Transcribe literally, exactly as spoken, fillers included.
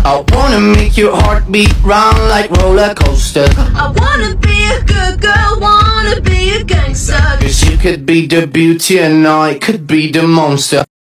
I wanna make your heart beat round like roller coaster. I wanna be a good girl, wanna be a gangster. Cause you could be the beauty and I could be the monster.